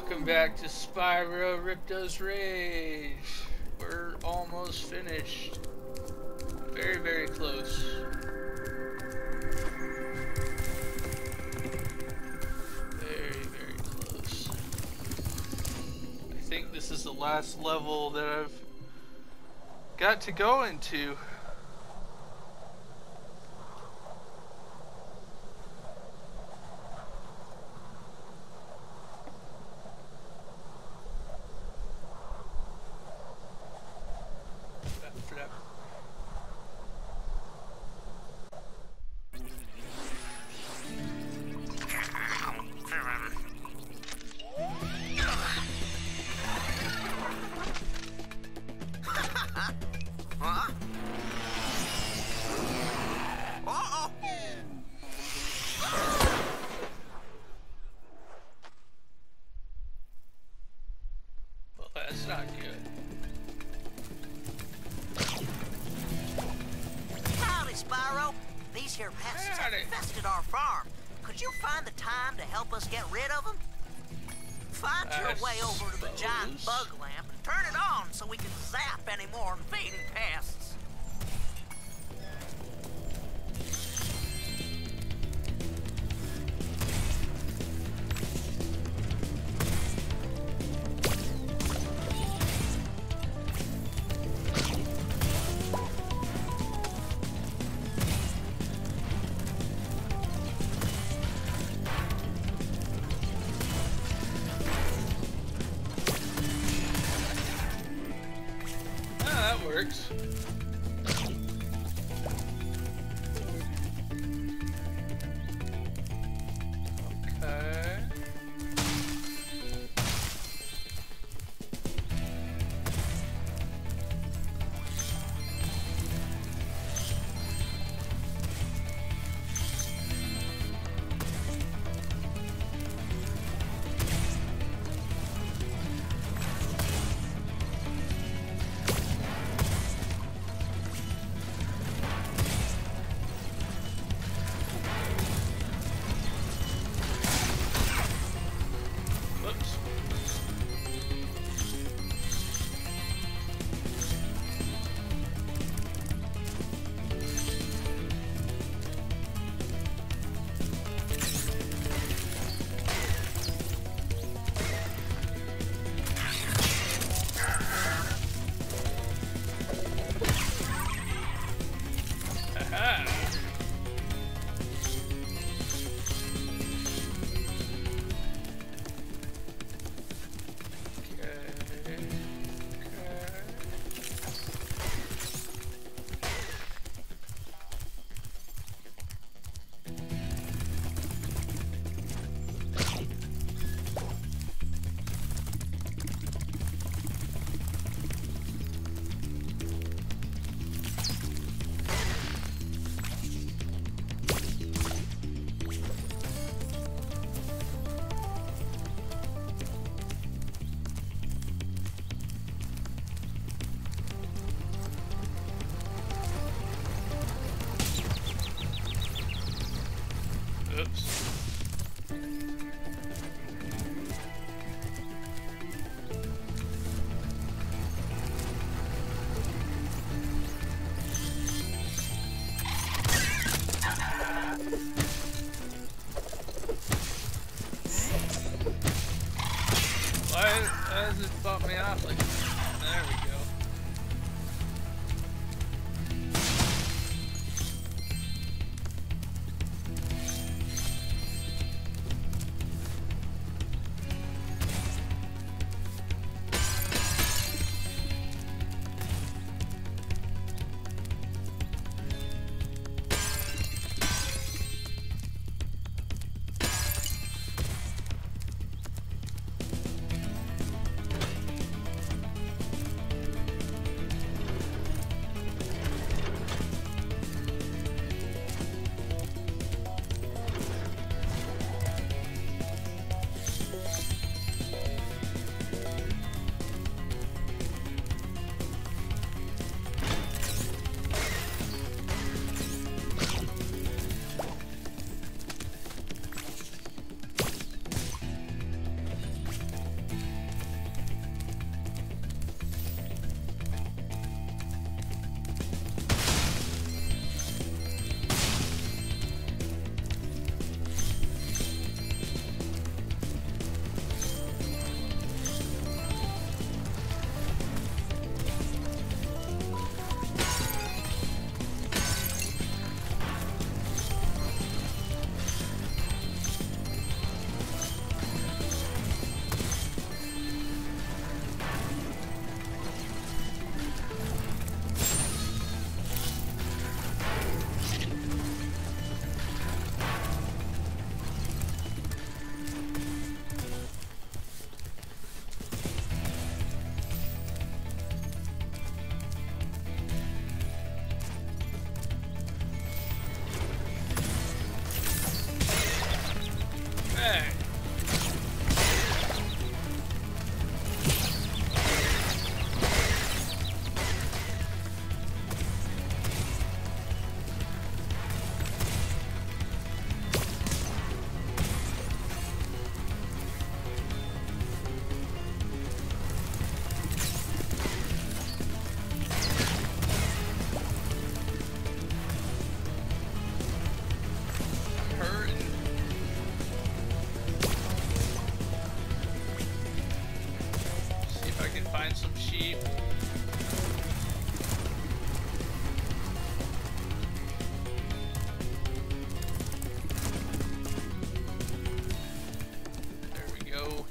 Welcome back to Spyro Ripto's Rage. We're almost finished. Very, very close. Very, very close. I think this is the last level that I've got to go into. That's not good. Howdy, Spyro. These here pests have infested our farm. Could you find the time to help us get rid of them? Find your way over to the giant bug lamp and turn it on so we can zap any more invading pests. Works. Okay. Oops. Why does it bump me off like that? There we go. find some sheep. There we go.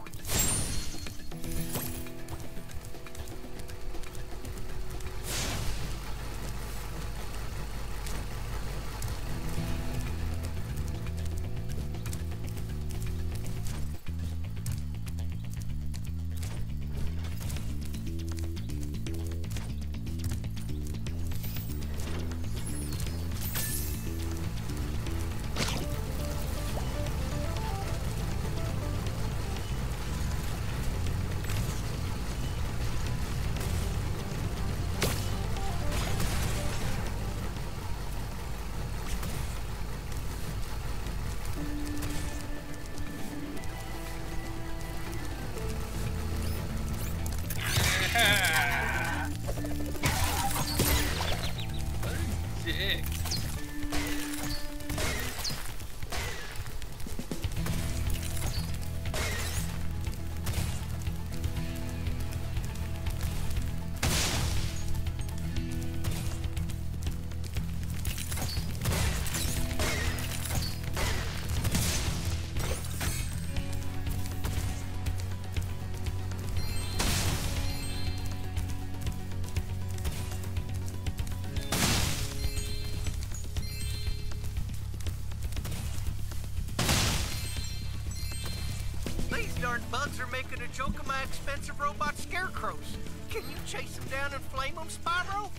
Bugs are making a joke of my expensive robot scarecrows. Can you chase them down and flame them, Spyro?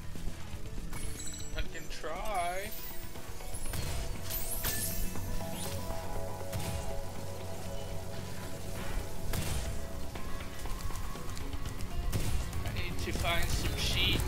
I can try. I need to find some sheep.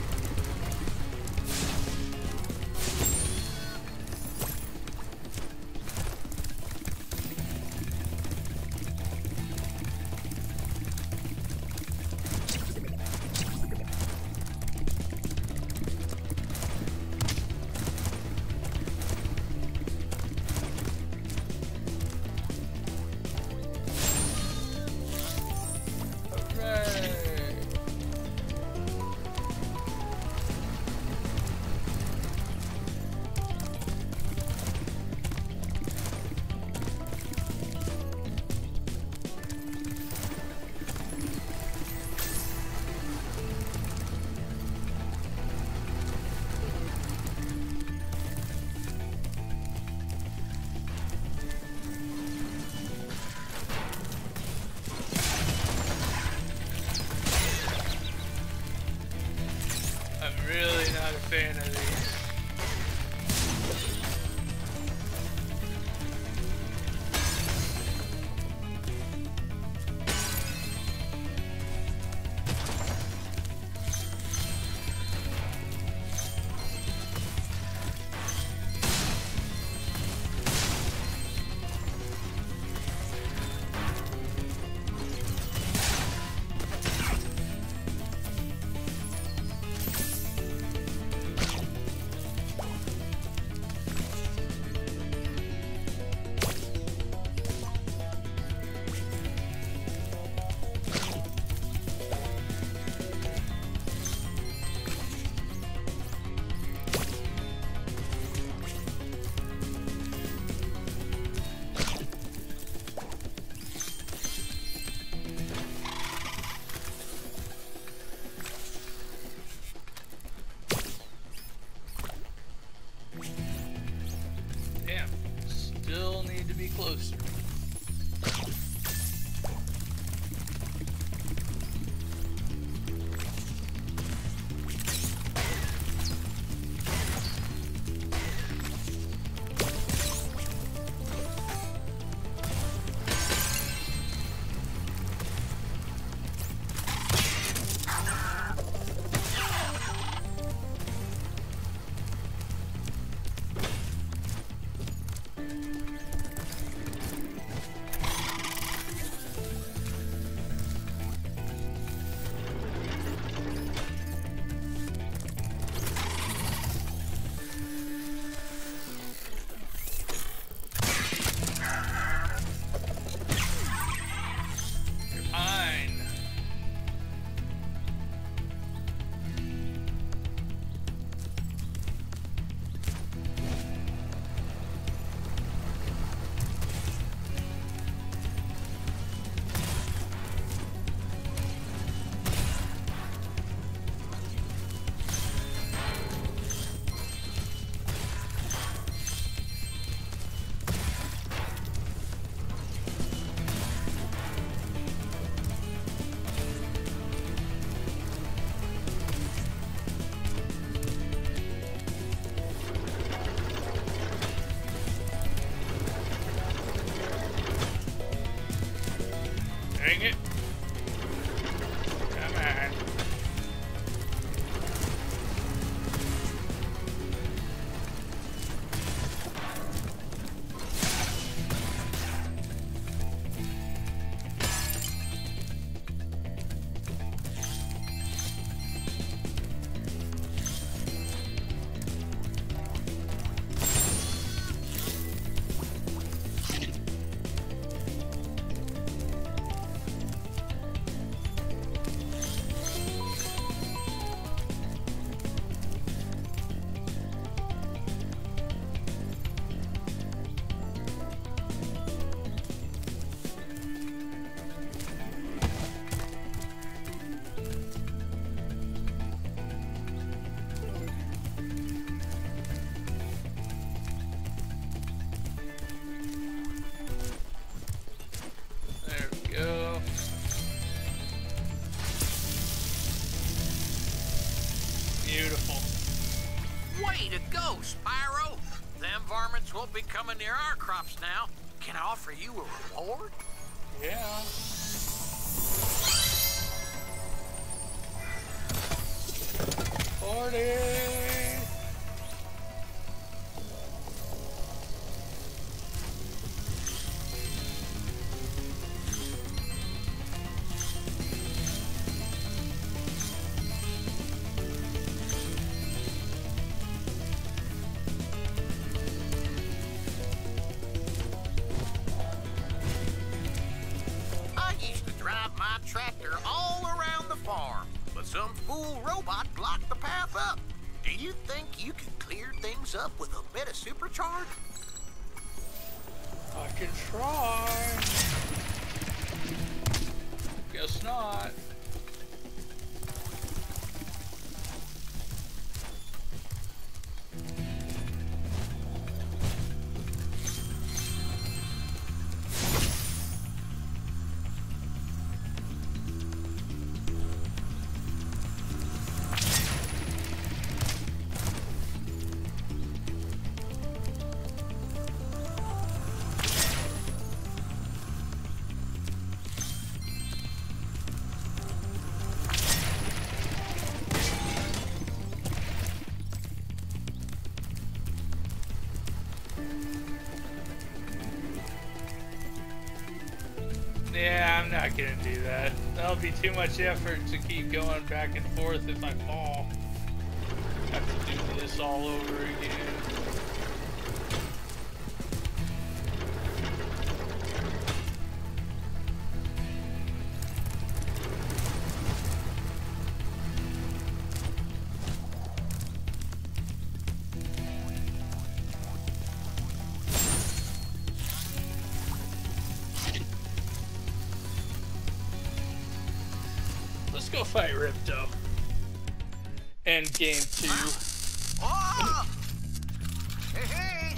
Fan of these. Dang it. Come on. Won't be coming near our crops now. Can I offer you a reward? Yeah. Tractor all around the farm, but some fool robot blocked the path up. Do you think you can clear things up with a bit of supercharge? I can try. Guess not. Yeah, I'm not gonna do that. That'll be too much effort to keep going back and forth if I fall. Have to do this all over again. Let's go fight Ripto. End game 2. Oh! Hey, hey!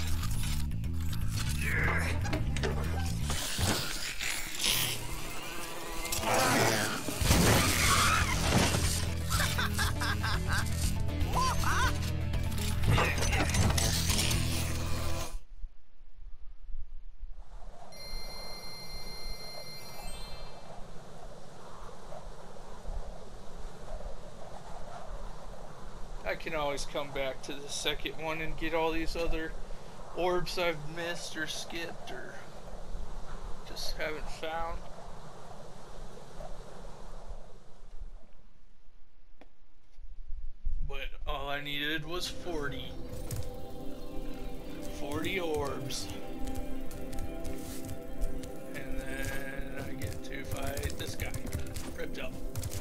I can always come back to the second one and get all these other orbs I've missed or skipped or just haven't found. But all I needed was 40. 40 orbs. And then I get to fight this guy, Ripto.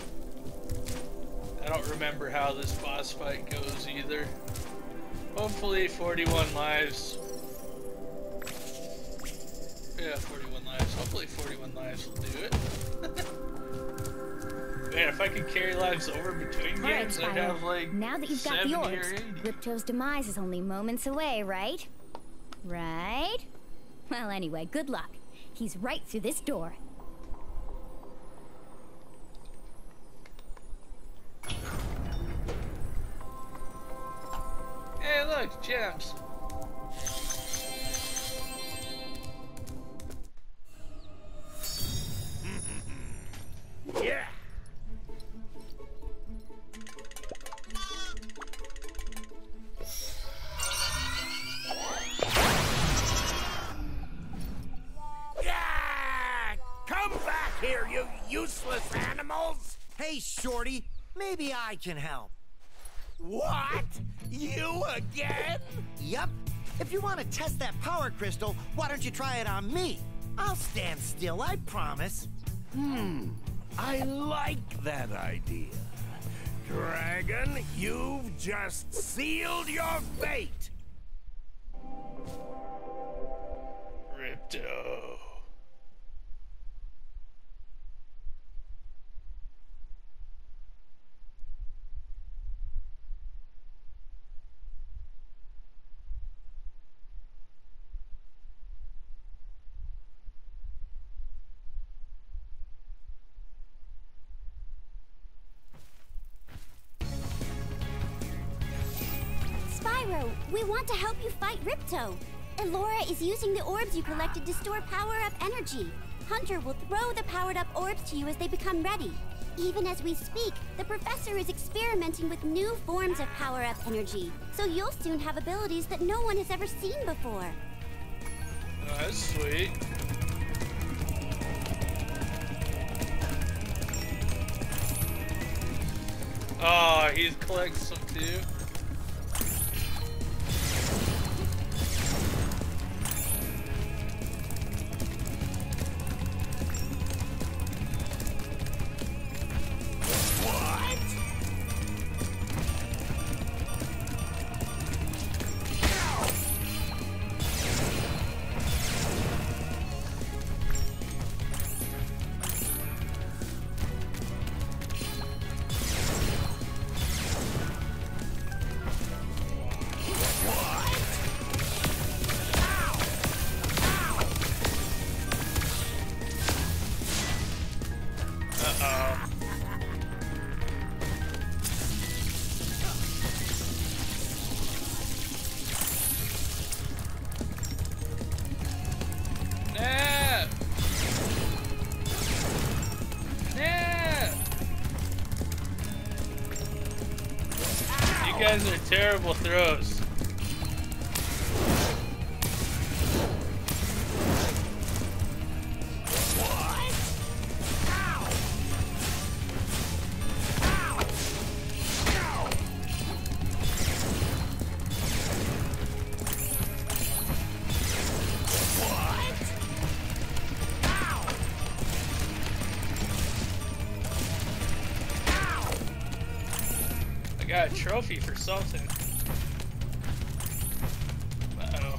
I don't remember how this boss fight goes either. Hopefully 41 lives. Yeah, 41 lives. Hopefully 41 lives will do it. Man, if I could carry lives over between games, I'd have like now that you've got the orbs, Ripto's demise is only moments away, right? Right? Well, anyway, good luck. He's right through this door. Hey, look, gems. Come back here, you useless animals! Hey, Shorty, maybe I can help. What? You again? Yup. If you want to test that power crystal, why don't you try it on me? I'll stand still, I promise. I like that idea. Dragon, you've just sealed your fate! Ripto. Spyro, we want to help you fight Ripto. Elora is using the orbs you collected to store power-up energy. Hunter will throw the powered-up orbs to you as they become ready. Even as we speak, the professor is experimenting with new forms of power-up energy, so you'll soon have abilities that no one has ever seen before. Oh, that's sweet. Oh, he collects some too. You guys are terrible throws. Got a trophy for something. Uh-oh.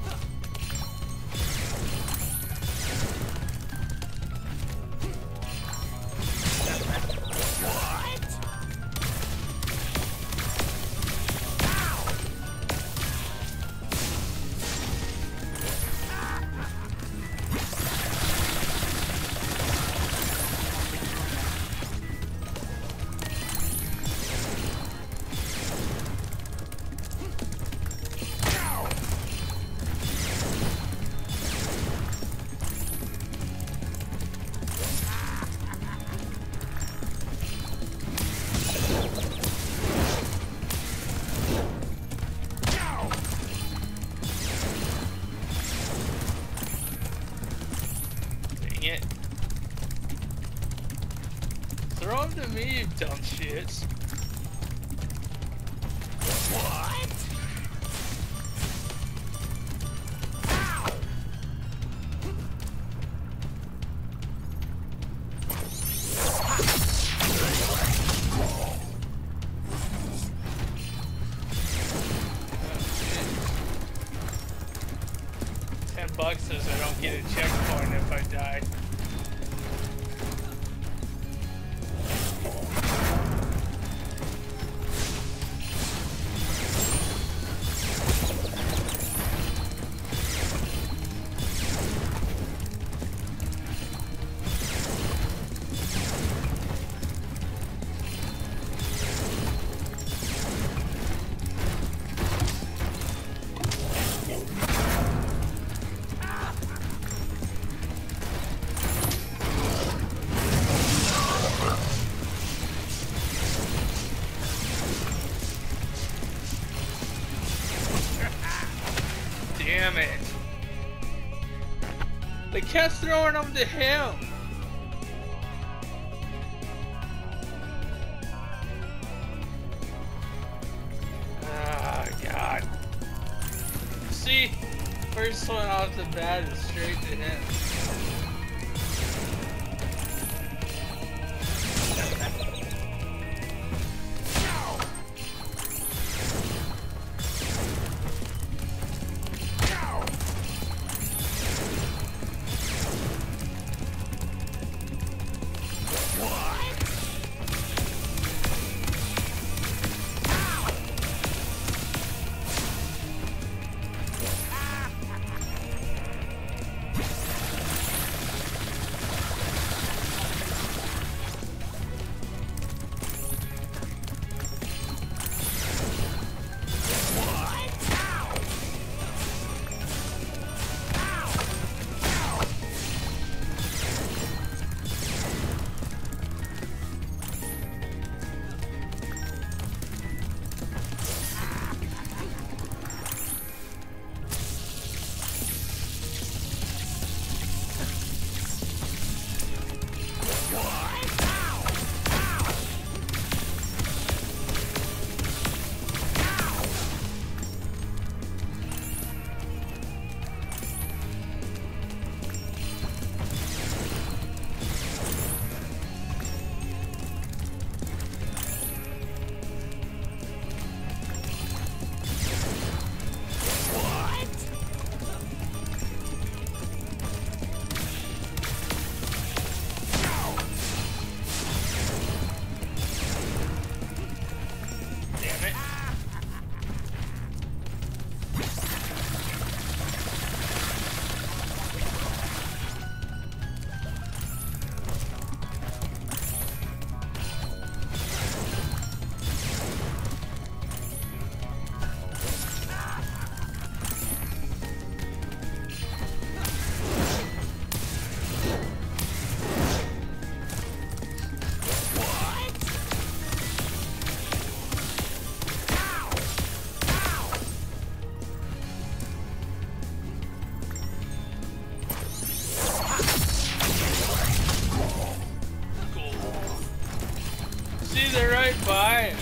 Throw him to me, you dumb shits. What? Ow! 10 bucks says I don't get a checkpoint if I die. Damn it. They kept throwing them to him. one off the bat is straight to him. Bye.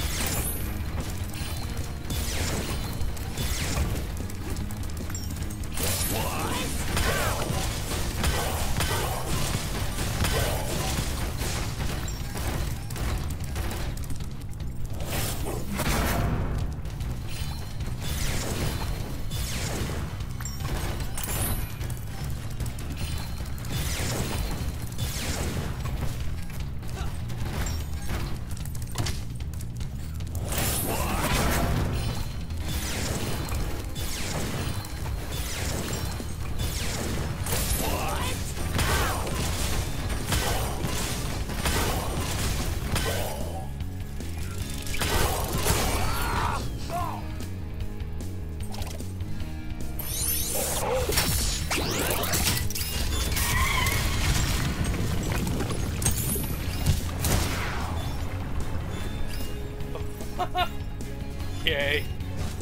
Okay.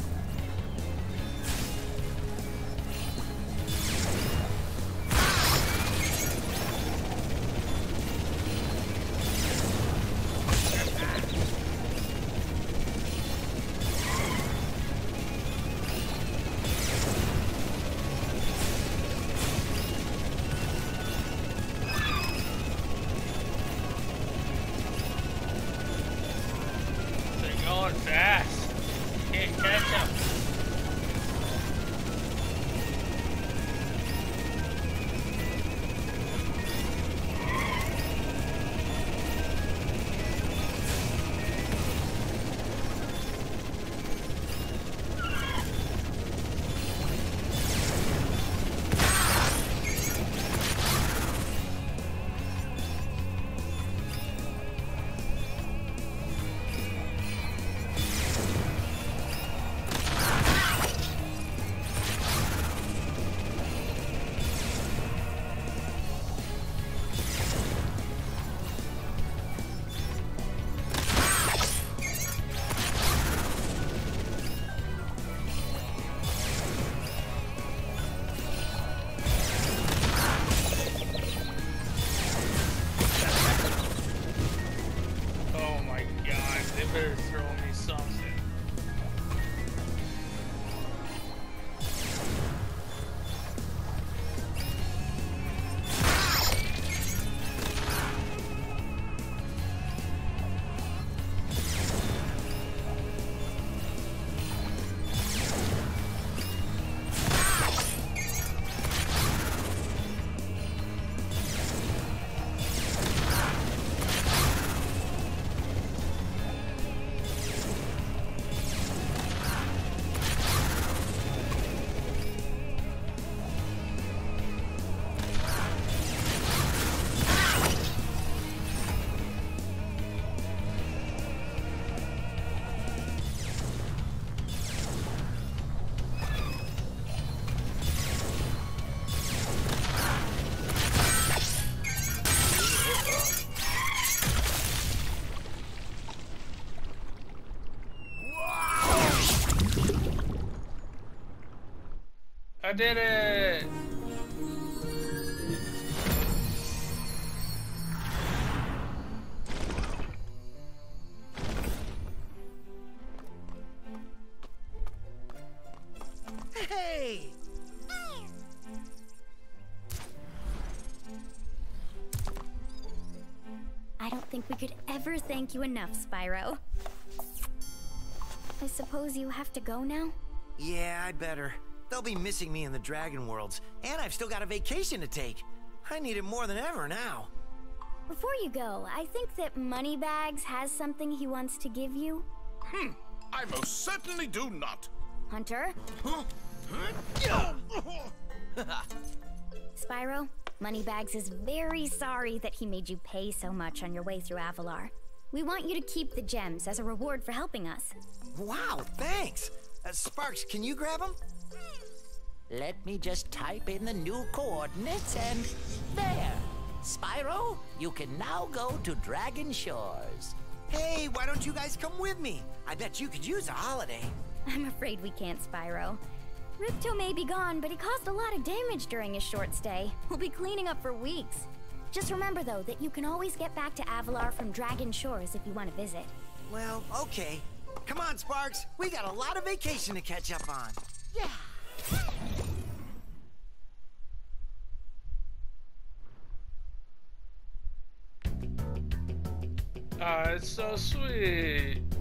They're going fast. Can't catch them. Better throw me something. I did it! Hey! I don't think we could ever thank you enough, Spyro. I suppose you have to go now? Yeah, I better. They'll be missing me in the Dragon Worlds, and I've still got a vacation to take. I need it more than ever now. Before you go, I think that Moneybags has something he wants to give you. I most certainly do not. Hunter? Spyro, Moneybags is very sorry that he made you pay so much on your way through Avalar. We want you to keep the gems as a reward for helping us. Wow, thanks. Sparks, can you grab them? Let me just type in the new coordinates and... there! Spyro, you can now go to Dragon Shores. Hey, why don't you guys come with me? I bet you could use a holiday. I'm afraid we can't, Spyro. Ripto may be gone, but he caused a lot of damage during his short stay. We'll be cleaning up for weeks. Just remember, though, that you can always get back to Avalar from Dragon Shores if you want to visit. Well, okay. Come on, Sparks. We got a lot of vacation to catch up on. Yeah. Ah, it's so sweet.